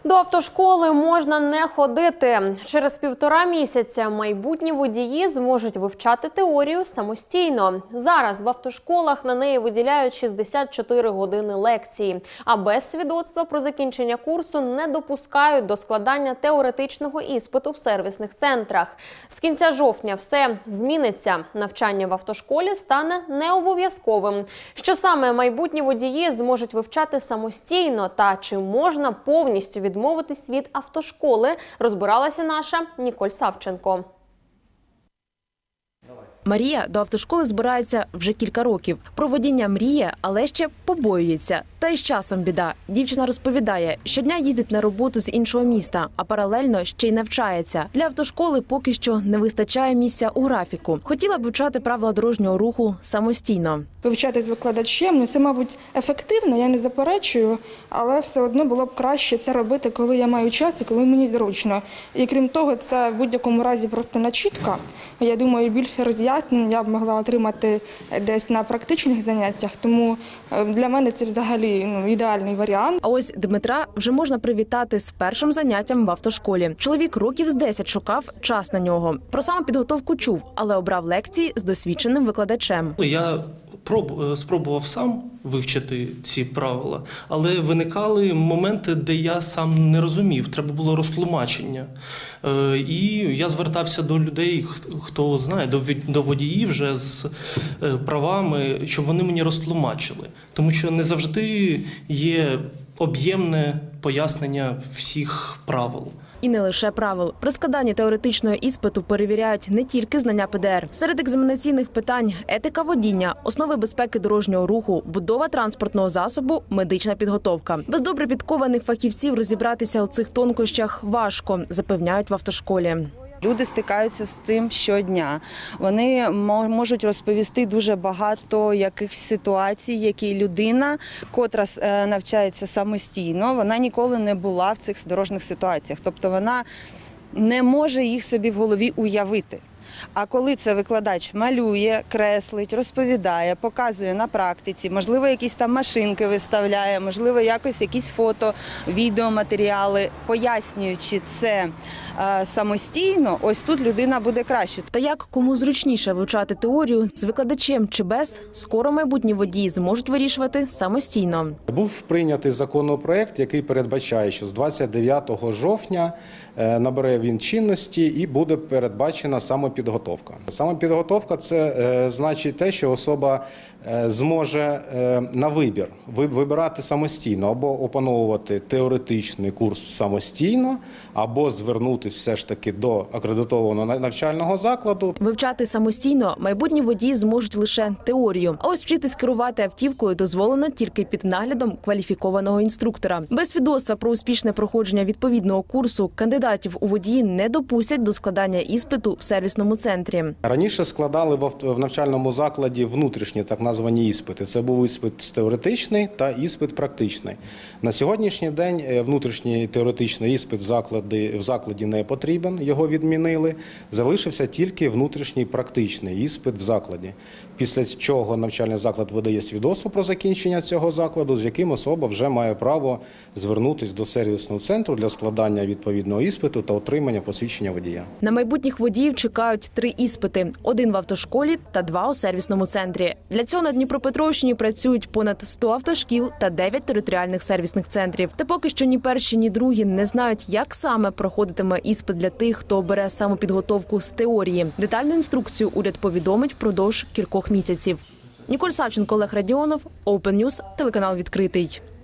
До автошколи можна не ходити. Через 1,5 місяця майбутні водії зможуть вивчати теорію самостійно. Зараз в автошколах на неї виділяють 64 години лекції. А без свідоцтва про закінчення курсу не допускають до складання теоретичного іспиту в сервісних центрах. З кінця жовтня все зміниться. Навчання в автошколі стане необов'язковим. Що саме майбутні водії зможуть вивчати самостійно та чи можна повністю відмовитись від автошколи, розбиралася наша Ніколь Савченко. Марія до автошколи збирається вже кілька років. Про водіння мріє, але ще побоюється. Та й з часом біда. Дівчина розповідає, щодня їздить на роботу з іншого міста, а паралельно ще й навчається. Для автошколи поки що не вистачає місця у графіку. Хотіла б вивчати правила дорожнього руху самостійно. Вивчати з викладачем, це, мабуть, ефективно, я не заперечую, але все одно було б краще це робити, коли я маю час і коли мені зручно. І крім того, це в будь-якому разі просто начітка. Я думаю, більше роз'яснень я б могла отримати десь на практичних заняттях, тому для мене це взагалі ідеальний варіант. А ось Дмитра вже можна привітати з першим заняттям в автошколі. Чоловік років з 10 шукав час на нього. Про самопідготовку чув, але обрав лекції з досвідченим викладачем. Я спробував сам вивчити ці правила, але виникали моменти, де я сам не розумів, треба було розтлумачення. І я звертався до людей, хто знає, до водіїв вже з правами, щоб вони мені розтлумачили. Тому що не завжди є об'ємне пояснення всіх правил. І не лише правил. При складанні теоретичного іспиту перевіряють не тільки знання ПДР. Серед екзаменаційних питань – етика водіння, основи безпеки дорожнього руху, будова транспортного засобу, медична підготовка. Без добре підкованих фахівців розібратися у цих тонкощах важко, запевняють в автошколі. Люди стикаються з цим щодня. Вони можуть розповісти дуже багато якихось ситуацій, які людина, котра навчається самостійно, вона ніколи не була в цих дорожніх ситуаціях. Тобто вона не може їх собі в голові уявити. А коли це викладач малює, креслить, розповідає, показує на практиці, можливо, якісь там машинки виставляє, можливо, якісь фото, відеоматеріали, пояснюючи це самостійно, ось тут людина буде краще. Та як кому зручніше вивчати теорію, з викладачем чи без, скоро майбутні водії зможуть вирішувати самостійно. Був прийнятий законопроект, який передбачає, що з 29 жовтня набере він чинності і буде передбачена самопідготовка. Самопідготовка – це значить те, що особа зможе на вибір вибирати самостійно, або опановувати теоретичний курс самостійно, або звернутися все ж таки до акредитованого навчального закладу. Вивчати самостійно майбутні водії зможуть лише теорію. А ось вчитись керувати автівкою дозволено тільки під наглядом кваліфікованого інструктора. Без свідоцтва про успішне проходження відповідного курсу кандидатів у водії не допустять до складання іспиту в сервісному центрі. Раніше складали в навчальному закладі внутрішні так названі іспити. Це був іспит теоретичний та іспит практичний. На сьогоднішній день внутрішній теоретичний іспит в закладі не потрібен, його відмінили. Залишився тільки внутрішній практичний іспит в закладі. Після чого навчальний заклад видає свідоцтво про закінчення цього закладу, з яким особа вже має право звернутися до сервісного центру для складання відповідного іспиту та отримання посвідчення водія. На майбутніх водіїв чекають 3 іспити – 1 в автошколі та 2 у сервісному центрі. Для цього на Дніпропетровщині працюють понад 100 автошкіл та 9 територіальних сервісних центрів. Та поки що ні перші, ні другі не знають, як саме проходитиме іспит для тих, хто обере самопідготовку з теорії. Детальну інструкцію уряд повідомить впродовж кількох місяців. Ніколь Савченко, Олег Радіонов, Open News, телеканал «Відкритий».